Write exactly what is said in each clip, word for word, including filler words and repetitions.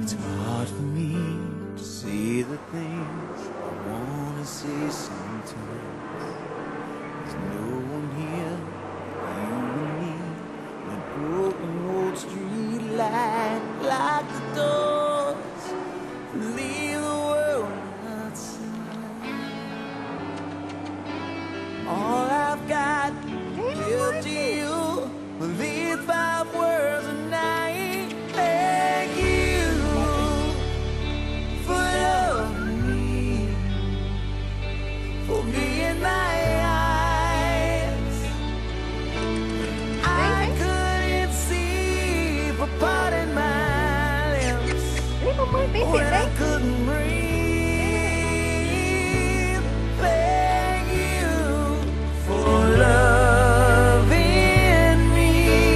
It's hard for me to say the things I wanna say sometimes. There's no one here, you and me, and a broken old street light, lock the doors, leave the world outside. All I've got give to you are these five words, and I thank you for loving me, for being my eyes. I couldn't see for parting my lips when I couldn't breathe. Thank you for loving me.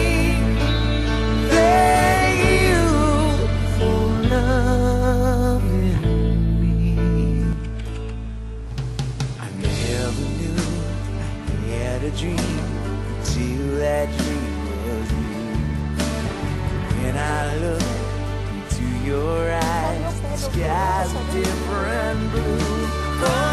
Thank you for loving me. I never knew I had a dream until that dream was you. When I look into your eyes, the sky's a different blue. Oh,